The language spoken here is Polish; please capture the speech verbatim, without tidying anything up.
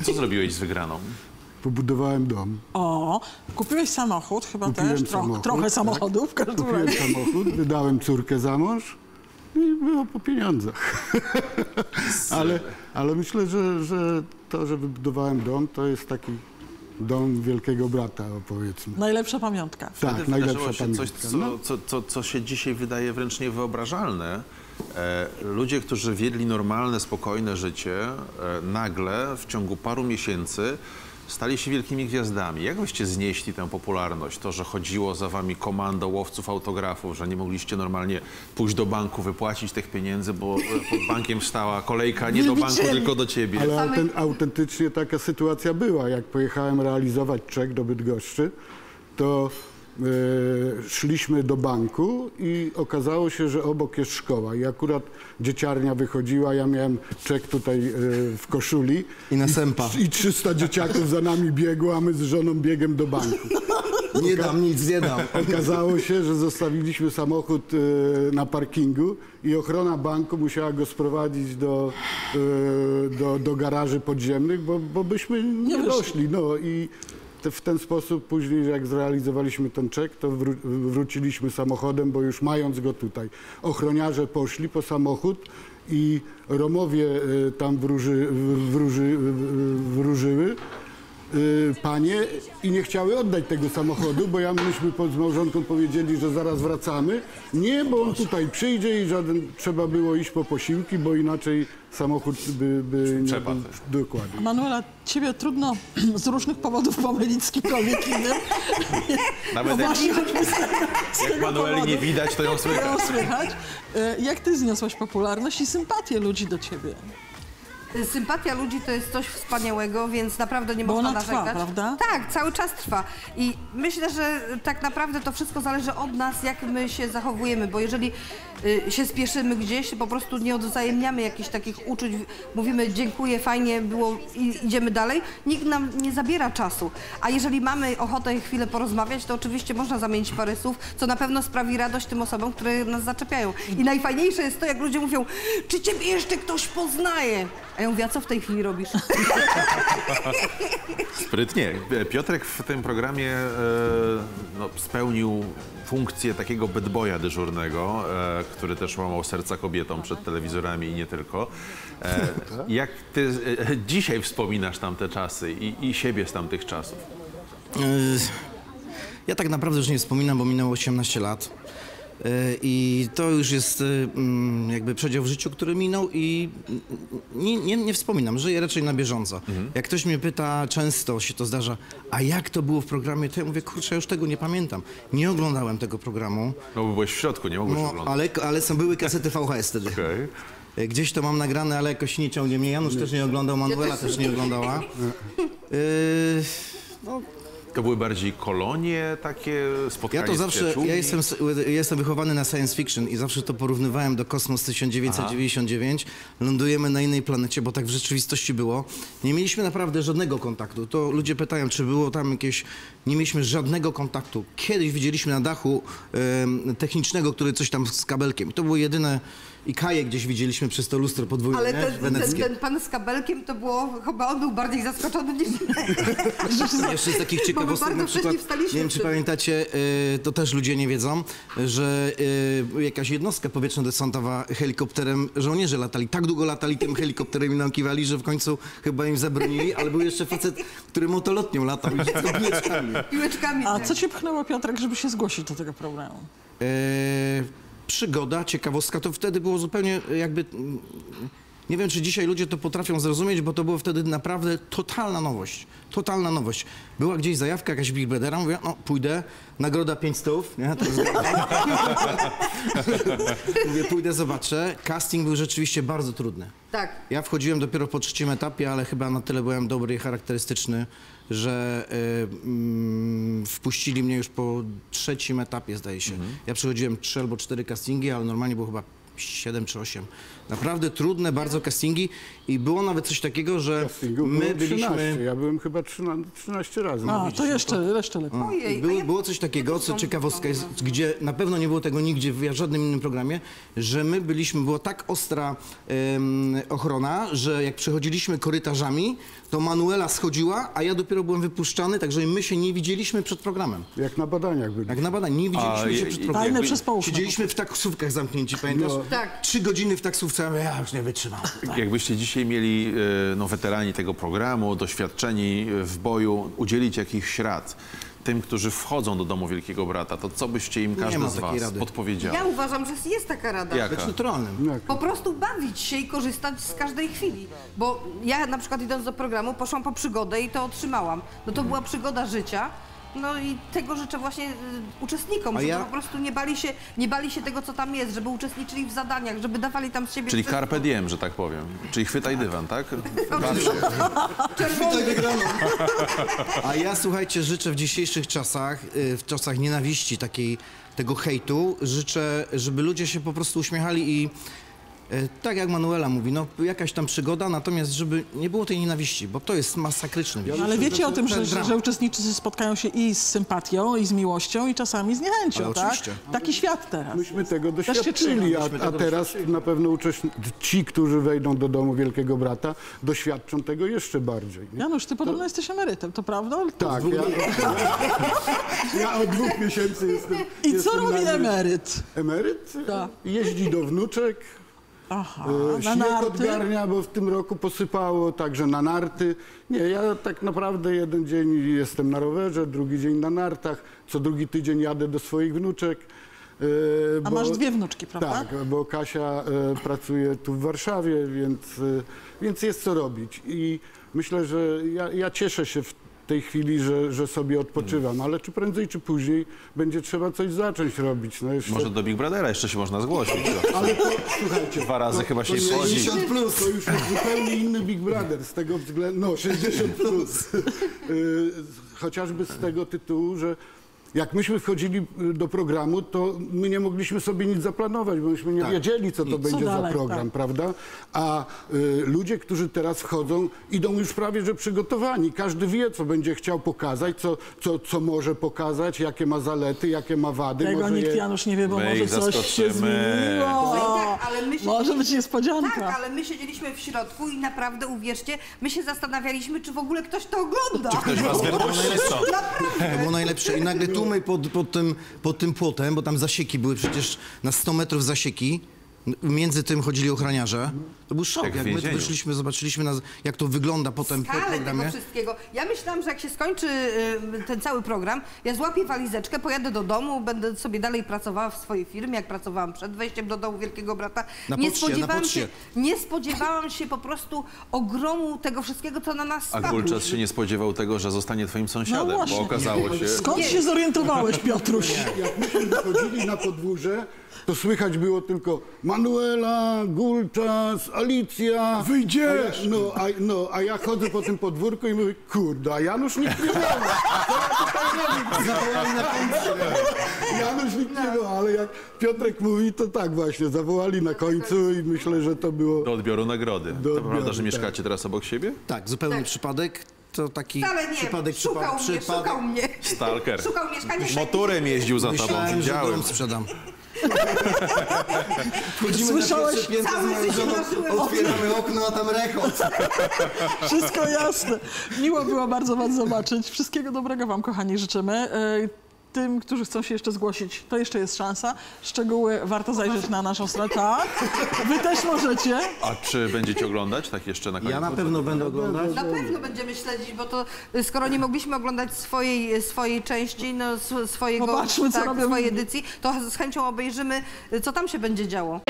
Co zrobiłeś z wygraną? Pobudowałem dom. O, kupiłeś samochód, chyba Kupiłem też, Tro samochód, trochę tak. samochodów w każdym Kupiłem razie. samochód, wydałem córkę za mąż i było po pieniądzach. ale, ale myślę, że, że to, że wybudowałem dom, to jest taki dom wielkiego brata, powiedzmy. Najlepsza pamiątka. Tak, Wtedy najlepsza wydarzyło się pamiątka. coś, co, No. co, co, co się dzisiaj wydaje wręcz niewyobrażalne. E, ludzie, którzy wiedli normalne, spokojne życie, e, nagle w ciągu paru miesięcy stali się wielkimi gwiazdami. Jak byście znieśli tę popularność? To, że chodziło za wami komando łowców autografów, że nie mogliście normalnie pójść do banku, wypłacić tych pieniędzy, bo pod bankiem stała kolejka nie do banku, tylko do ciebie. Ale autent, autentycznie taka sytuacja była. Jak pojechałem realizować czek do Bydgoszczy, to e, szliśmy do banku i okazało się, że obok jest szkoła. I akurat dzieciarnia wychodziła, ja miałem czek tutaj e, w koszuli. I na sępa. I, I trzysta dzieciaków za nami biegło, a my z żoną biegiem do banku. Nie dam nic, nie dam. Okazało się, że zostawiliśmy samochód e, na parkingu i ochrona banku musiała go sprowadzić do, e, do, do garaży podziemnych, bo, bo byśmy nie doszli. No i te, w ten sposób później, jak zrealizowaliśmy ten czek, to wró wróciliśmy samochodem, bo już mając go tutaj. Ochroniarze poszli po samochód i Romowie e, tam wróży, wróży, wróżyły. Panie i nie chciały oddać tego samochodu, bo ja myśmy z małżonką powiedzieli, że zaraz wracamy. Nie, bo on tutaj przyjdzie i żaden, trzeba było iść po posiłki, bo inaczej samochód by, by nie był dokładnie. Manuela, ciebie trudno z różnych powodów pomylić z kimkolwiek innym. Nawet no jak, właśnie, choćby z tego, z jak tego Manueli powodu. nie widać, to ją słychać. Ją słychać. E, Jak ty zniosłaś popularność i sympatię ludzi do ciebie? Sympatia ludzi to jest coś wspaniałego, więc naprawdę nie Bo można ona trwa, narzekać. prawda? Tak, cały czas trwa. I myślę, że tak naprawdę to wszystko zależy od nas, jak my się zachowujemy, bo jeżeli y, się spieszymy gdzieś, po prostu nie odwzajemniamy jakichś takich uczuć, mówimy dziękuję, fajnie było i idziemy dalej, nikt nam nie zabiera czasu. A jeżeli mamy ochotę chwilę porozmawiać, to oczywiście można zamienić parę słów, co na pewno sprawi radość tym osobom, które nas zaczepiają. I najfajniejsze jest to, jak ludzie mówią, czy ciebie jeszcze ktoś poznaje? A ja mówię, a co w tej chwili robisz? Sprytnie. Piotrek w tym programie e, no, spełnił funkcję takiego bad boya dyżurnego, e, który też łamał serca kobietom przed telewizorami i nie tylko. E, jak ty e, dzisiaj wspominasz tamte czasy i, i siebie z tamtych czasów? Ja tak naprawdę już nie wspominam, bo minęło osiemnaście lat. I to już jest jakby przedział w życiu, który minął i nie, nie, nie wspominam, żyję raczej na bieżąco. Mhm. Jak ktoś mnie pyta, często się to zdarza, a jak to było w programie, to ja mówię, kurczę, ja już tego nie pamiętam. Nie oglądałem tego programu. No bo byłeś w środku, nie mogłeś no, oglądać. ale, ale są były kasety V H S wtedy. Okay. Gdzieś to mam nagrane, ale jakoś nie ciągnie mnie. Janusz nie. też nie oglądał, Manuela też nie oglądała. Yy, no. To były bardziej kolonie, takie spotkania Ja to zawsze, ja jestem, jestem wychowany na science fiction i zawsze to porównywałem do Kosmos tysiąc dziewięćset dziewięćdziesiąt dziewięć. Lądujemy na innej planecie, bo tak w rzeczywistości było. Nie mieliśmy naprawdę żadnego kontaktu. To ludzie pytają, czy było tam jakieś... Nie mieliśmy żadnego kontaktu. Kiedyś widzieliśmy na dachu e, technicznego, który coś tam z kabelkiem. To było jedyne... I Kaję gdzieś widzieliśmy przez to lustro podwójne, Ale nie? ten, ten, ten pan z kabelkiem to było, chyba on był bardziej zaskoczony niż... Jeszcze z takich ciekawostek, na przykład, nie wiem czy pamiętacie, y, to też ludzie nie wiedzą, że y, jakaś jednostka powietrzno-desantowa helikopterem, żołnierze latali, tak długo latali tym helikopterem i nam kiwali, że w końcu chyba im zabronili, ale był jeszcze facet, który motolotnią latał i wszystko piłeczkami. Piłeczkami. A co cię pchnęło, Piotrek, żeby się zgłosić do tego programu? Y, Przygoda, ciekawostka, to wtedy było zupełnie jakby... Nie wiem, czy dzisiaj ludzie to potrafią zrozumieć, bo to było wtedy naprawdę totalna nowość. Totalna nowość. Była gdzieś zajawka, jakaś Big Brothera, mówię, no pójdę, nagroda pięć stów, nie? To mówię, pójdę, zobaczę. Casting był rzeczywiście bardzo trudny. Tak. Ja wchodziłem dopiero po trzecim etapie, ale chyba na tyle byłem dobry i charakterystyczny, że y, mm, wpuścili mnie już po trzecim etapie, zdaje się. Mhm. Ja przechodziłem trzy albo cztery castingi, ale normalnie było chyba siedem czy osiem. Naprawdę trudne bardzo castingi I było nawet coś takiego, że Castingu my było trzynaście. byliśmy... Ja byłem chyba trzynaście, trzynaście razy. A, to jeszcze, jeszcze lepiej. Ojej, a Było, ja- było coś takiego, co ciekawostka jest, gdzie na pewno nie było tego nigdzie w żadnym innym programie, że my byliśmy, była tak ostra em, ochrona, że jak przechodziliśmy korytarzami, to Manuela schodziła, a ja dopiero byłem wypuszczany, także my się nie widzieliśmy przed programem. Jak na badaniach byli. Jak na badań, nie widzieliśmy A, się je- przed je- programem. Tajne przez poufne. Siedzieliśmy w taksówkach zamknięci, pamiętasz? No. Tak. Trzy godziny w taksówce, a mówię, ja już nie wytrzymam. Jakbyście dzisiaj mieli, e, no, weterani tego programu, doświadczeni w boju, udzielić jakichś rad tym, którzy wchodzą do domu Wielkiego Brata, to co byście im każdy ma z takiej was rady. podpowiedział? Ja uważam, że jest taka rada. Jaka? Być neutralnym. Jak? Po prostu bawić się i korzystać z każdej chwili. Bo ja na przykład idąc do programu poszłam po przygodę i to otrzymałam. No to była przygoda życia. No i tego życzę właśnie y, uczestnikom, A żeby ja- po prostu nie bali, się, nie bali się tego, co tam jest, żeby uczestniczyli w zadaniach, żeby dawali tam z siebie Czyli wszystko. carpe diem, że tak powiem. Czyli chwytaj dywan, tak? Czerwony. A ja, słuchajcie, życzę w dzisiejszych czasach, y, w czasach nienawiści, takiej, tego hejtu, życzę, żeby ludzie się po prostu uśmiechali i y, tak jak Manuela mówi, no jakaś tam przygoda, natomiast żeby nie było tej nienawiści, bo to jest masakryczne. wiecie. Ale wiecie o tym, że, ten że, dramat. że uczestnicy spotkają się i z sympatią, i z miłością, i czasami z niechęcią, Ale tak? oczywiście. Taki świat teraz. Myśmy tego Też się doświadczyli, czyli. a, Myśmy a tego teraz na pewno uczestni- ci, którzy wejdą do domu Wielkiego Brata, doświadczą tego jeszcze bardziej. Nie? Janusz, ty podobno jesteś emerytem, to prawda? Tak, ja, ja od dwóch miesięcy jestem. I co jestem robi na- emeryt? Emeryt? Tak. Jeździ do wnuczek, Aha, e, na śnieg narty? odgarnia, bo w tym roku posypało, także na narty. Nie, ja tak naprawdę jeden dzień jestem na rowerze, drugi dzień na nartach, co drugi tydzień jadę do swoich wnuczek. e, A bo- masz dwie wnuczki, prawda? Tak, bo Kasia e, pracuje tu w Warszawie, więc, e, więc jest co robić. I myślę, że ja, ja cieszę się w tej chwili, że, że sobie odpoczywam, ale czy prędzej, czy później będzie trzeba coś zacząć robić. No jeszcze, Może do Big Brothera jeszcze się można zgłosić. ale to, słuchajcie, Dwa razy to, chyba się to nie jest- wchodzi. sześćdziesiąt plus, to już jest zupełnie inny Big Brother, z tego względu, no sześćdziesiąt plus. Y, Chociażby z tego tytułu, że jak myśmy wchodzili do programu, to my nie mogliśmy sobie nic zaplanować, bo myśmy nie Tak. wiedzieli, co to Co będzie za dalej, program, tak. prawda? A y, ludzie, którzy teraz wchodzą, idą już prawie że przygotowani. Każdy wie, co będzie chciał pokazać, co, co, co może pokazać, jakie ma zalety, jakie ma wady. Tego może nikt, je... Janusz, nie wie, bo My może ich coś się zaskoczymy. zmieniło. No i tak, ale my się- Może być niespodzianka. Tak, ale my siedzieliśmy w środku i naprawdę, uwierzcie, my się zastanawialiśmy, czy w ogóle ktoś to ogląda. Czy ktoś was wypuści, co? Naprawdę. To było najlepsze. I nagle tłumy pod, pod, tym, pod tym płotem, bo tam zasieki były przecież na sto metrów zasieki. Między tym chodzili ochraniarze. To był szok. Jak w Jak my tu więzieniu. wyszliśmy, zobaczyliśmy, na, jak to wygląda potem po Skalę tego programie. wszystkiego. Ja myślałam, że jak się skończy y, ten cały program, ja złapię walizeczkę, pojadę do domu, będę sobie dalej pracowała w swojej firmie, jak pracowałam przed wejściem do domu Wielkiego Brata. Na nie, poczcie, na spodziewałam poczcie. się, nie spodziewałam się po prostu ogromu tego wszystkiego, co na nas A spadło. Gulczas się nie spodziewał tego, że zostanie twoim sąsiadem, bo właśnie. okazało się... Skąd się zorientowałeś, Piotruś? Jak myśmy wychodzili na podwórze, to słychać było tylko Manuela, Gulczas, Alicja. Wyjdziesz! A ja, no, a, no, a ja chodzę po tym podwórku i mówię, kurde, a Janusz nikt nie miał. Co ja tutaj robię? Zawołali na końcu. Janusz nikt nie miał, ale jak Piotrek mówi, to tak właśnie, zawołali na końcu i myślę, że to było... Do odbioru nagrody. To odbioru, prawda, że tak. mieszkacie teraz obok siebie? Tak, zupełny Tak. przypadek. To taki Wcale nie, przypadek, szukał przypa- mnie, przypadek. szukał mnie. Stalker. Szukał mieszkania. Motorem jeździł za tobą, Myślałem, że widziałem. dom sprzedam. Wchodzimy Słyszałeś? na pierwsze piętro z Cały moją się żoną, marzyłem. otwieramy okno, a tam rechot. Wszystko jasne. Miło było bardzo was zobaczyć. Wszystkiego dobrego wam, kochani, życzymy. E, Tym, którzy chcą się jeszcze zgłosić, to jeszcze jest szansa. Szczegóły warto zajrzeć na naszą stronę. Tak, wy też możecie. A czy będziecie oglądać tak jeszcze na koniec? Ja na pewno będę oglądać. Na pewno będziemy śledzić, bo to y, skoro nie mogliśmy oglądać swojej, swojej części, no, sw- swojego, Popatrzmy, co tak, robią swojej inni. edycji, to z chęcią obejrzymy, y, co tam się będzie działo.